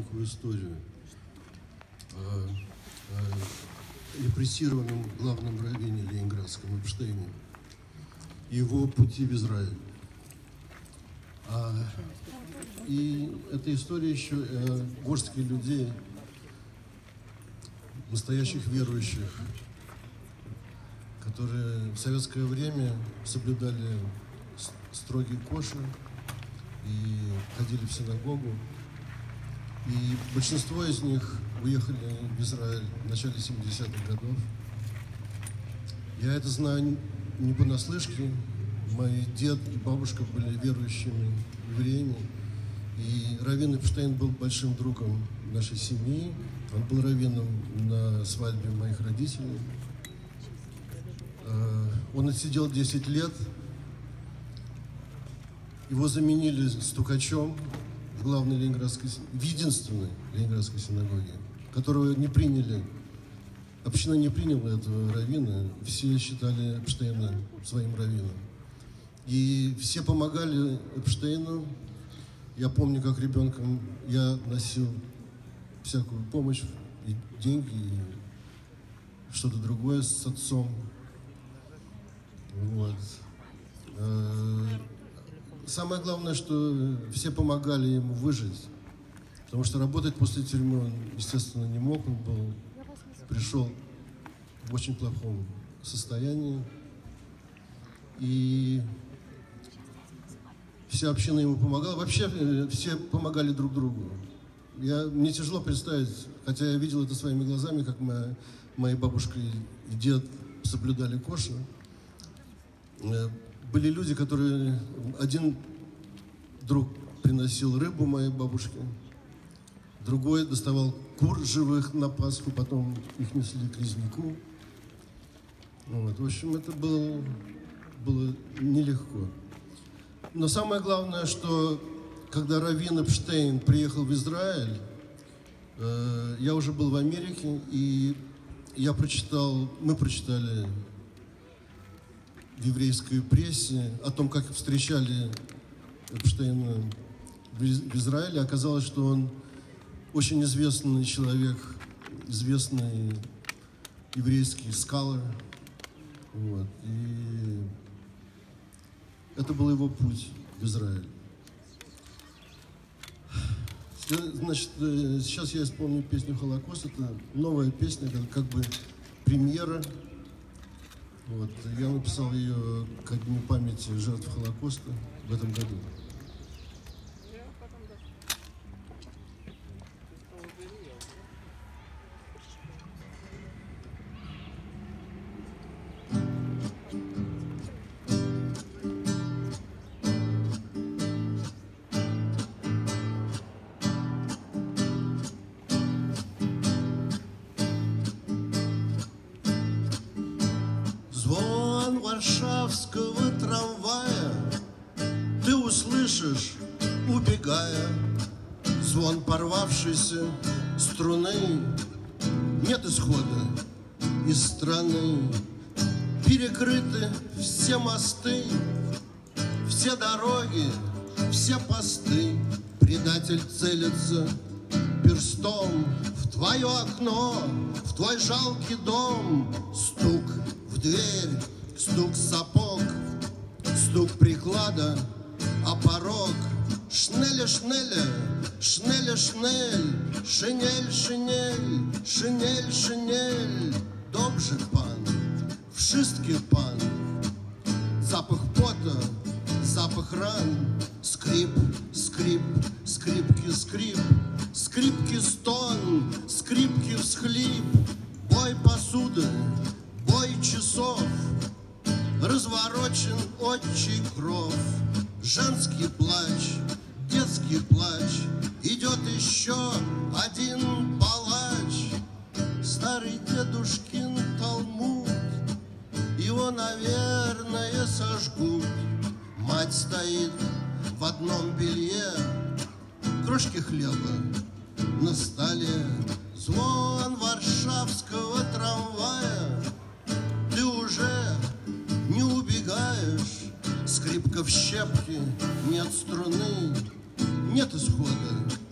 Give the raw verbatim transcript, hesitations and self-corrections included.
маленькую историю о, о репрессированном главном раввине ленинградском Эпштейне и его пути в Израиль. А, и эта история еще о горстке людей, настоящих верующих, которые в советское время соблюдали строгий кошер и ходили в синагогу. И большинство из них уехали в Израиль в начале семидесятых годов. Я это знаю не понаслышке. Мой дед и бабушка были верующими евреями. И раввин Эпштейн был большим другом нашей семьи. Он был раввином на свадьбе моих родителей. Он отсидел десять лет. Его заменили стукачом в главной ленинградской, в единственной ленинградской синагоге, которую не приняли, община не приняла этого раввина, все считали Эпштейна своим раввином. И все помогали Эпштейну. Я помню, как ребенком я носил всякую помощь, и деньги, и что-то другое с отцом. Вот. Самое главное, что все помогали ему выжить, потому что работать после тюрьмы он, естественно, не мог. Он был, пришел в очень плохом состоянии. И вся община ему помогала. Вообще все помогали друг другу. Я, мне тяжело представить, хотя я видел это своими глазами, как моя, мои бабушка и дед соблюдали кошер. Были люди, которые... Один друг приносил рыбу моей бабушке, другой доставал кур живых на Пасху, потом их несли к резнику. Вот. В общем, это было, было нелегко. Но самое главное, что когда раввин Эпштейн приехал в Израиль, э, я уже был в Америке, и я прочитал, мы прочитали в еврейской прессе о том, как встречали Эпштейна в Израиле. Оказалось, что он очень известный человек, известный еврейский скалер. Вот. И это был его путь в Израиль. Значит, сейчас я исполню песню «Холокост». Это новая песня, это как бы премьера. Вот. Я написал ее ко дню памяти жертв Холокоста в этом году. Звон варшавского трамвая ты услышишь, убегая. Звон порвавшейся струны. Нет исхода из страны. Перекрыты все мосты, все дороги, все посты. Предатель целится перстом в твое окно, в твой жалкий дом. Стук в дверь, стук сапог, стук приклада, а порог. Шнеля, шнеля, шнеля, шнель, шинель, шинель, шинель, шинель. Добже пан, вшистки пан. Запах пота, запах ран. Скрип, скрип, скрипки, скрип. Скрипки стон, скрипки всхлип. Бой посуды, бой часов. Разворочен отчий кров. Женский плач, детский плач. Идет еще один палач. Старый дедушкин талмуд. Его, наверное, сожгут. Мать стоит в одном белье. Крошки хлеба на столе. Звон варшавского трамвая. Ты уже не убегаешь. Скрипка в щепке, нет струны, нет исхода